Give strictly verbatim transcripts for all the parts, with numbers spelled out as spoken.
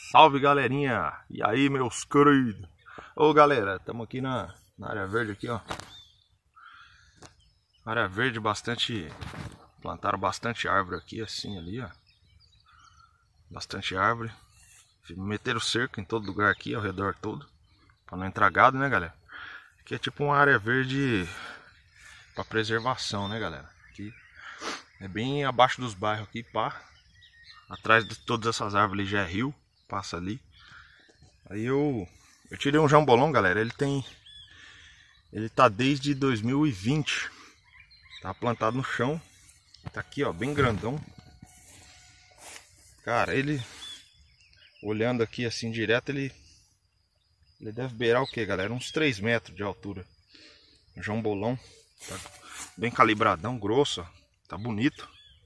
Salve, galerinha! E aí, meus queridos? Ô galera, estamos aqui na, na área verde aqui, ó. Área verde, bastante. Plantaram bastante árvore aqui, assim ali, ó. Bastante árvore. Meteram cerca em todo lugar aqui, ao redor todo, para não entrar gado, né, galera? Aqui é tipo uma área verde para preservação, né, galera? Aqui é bem abaixo dos bairros aqui, pá. Atrás de todas essas árvores ali já é rio, passa ali. Aí eu eu tirei um jambolão, galera. Ele tem ele tá desde dois mil e vinte. Tá plantado no chão. Tá aqui, ó, bem grandão. Cara, ele olhando aqui assim direto, ele ele deve beirar o que, galera? Uns três metros de altura. Um jambolão, tá bem calibradão, grosso, ó. Tá bonito.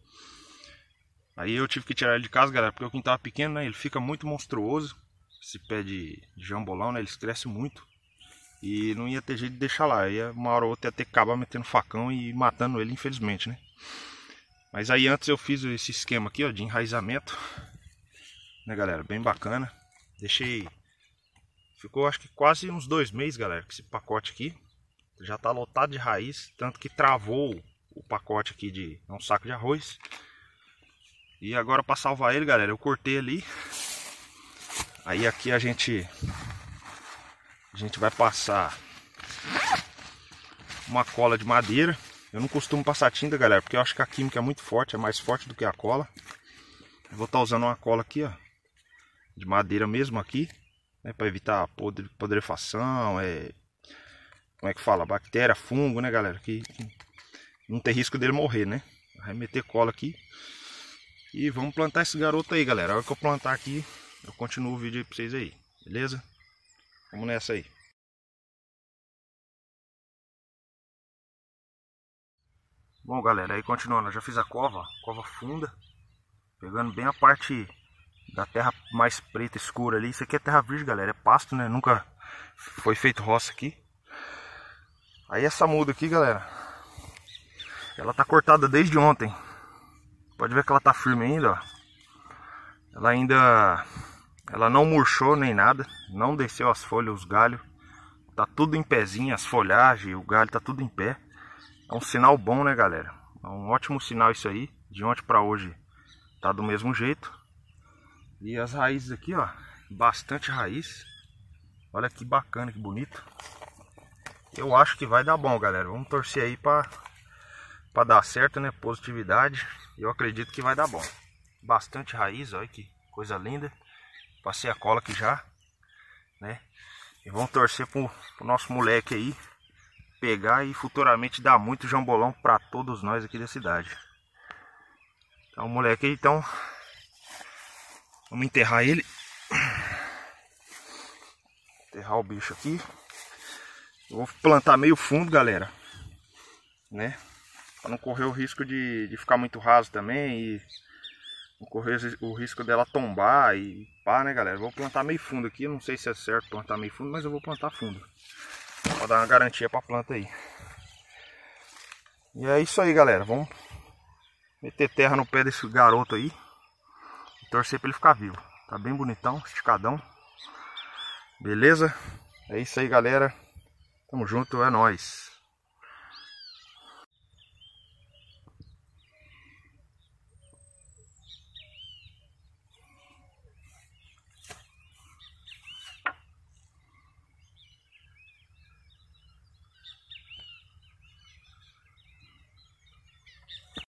Aí eu tive que tirar ele de casa, galera, porque o quintal é pequeno, né? Ele fica muito monstruoso. Esse pé de, de jambolão, né? Eles crescem muito. E não ia ter jeito de deixar lá. Aí uma hora ou outra ia ter que acabar metendo facão e matando ele, infelizmente, né? Mas aí antes eu fiz esse esquema aqui, ó, de enraizamento. Né, galera? Bem bacana. Deixei... Ficou acho que quase uns dois meses, galera, com esse pacote aqui. Já tá lotado de raiz. Tanto que travou o pacote aqui de um saco de arroz. E agora para salvar ele, galera, eu cortei ali. Aí aqui a gente a gente vai passar uma cola de madeira. Eu não costumo passar tinta, galera, porque eu acho que a química é muito forte, é mais forte do que a cola. Eu vou estar usando uma cola aqui, ó, de madeira mesmo aqui, né, para evitar podre, podrefação, é, como é que fala, bactéria, fungo, né, galera, que, que não tem risco dele morrer, né. Vai meter cola aqui. E vamos plantar esse garoto aí, galera. A hora que eu plantar aqui, eu continuo o vídeo aí pra vocês aí, beleza? Vamos nessa aí. Bom, galera, aí continuando, eu já fiz a cova, cova funda, pegando bem a parte da terra mais preta, escura ali. Isso aqui é terra virgem, galera, é pasto, né? Nunca foi feito roça aqui. Aí essa muda aqui, galera, ela tá cortada desde ontem. Pode ver que ela tá firme ainda, ó. Ela ainda... Ela não murchou nem nada. Não desceu as folhas, os galhos. Tá tudo em pezinho, as folhagens, o galho tá tudo em pé. É um sinal bom, né, galera? É um ótimo sinal isso aí. De ontem pra hoje tá do mesmo jeito. E as raízes aqui, ó. Bastante raiz. Olha que bacana, que bonito. Eu acho que vai dar bom, galera. Vamos torcer aí pra, pra dar certo, né? Positividade. Eu acredito que vai dar bom. Bastante raiz, olha que coisa linda. Passei a cola aqui já, né? E vamos torcer pro, pro nosso moleque aí pegar e futuramente dar muito jambolão para todos nós aqui da cidade. Então o moleque aí, então vamos enterrar ele. Enterrar o bicho aqui. Eu vou plantar meio fundo, galera, né? Para não correr o risco de, de ficar muito raso também e não correr o risco dela tombar e pá, né, galera? Vou plantar meio fundo aqui, não sei se é certo plantar meio fundo, mas eu vou plantar fundo para dar uma garantia para a planta aí. E é isso aí, galera. Vamos meter terra no pé desse garoto aí e torcer para ele ficar vivo. Tá bem bonitão, esticadão. Beleza? É isso aí, galera. Tamo junto, é nóis.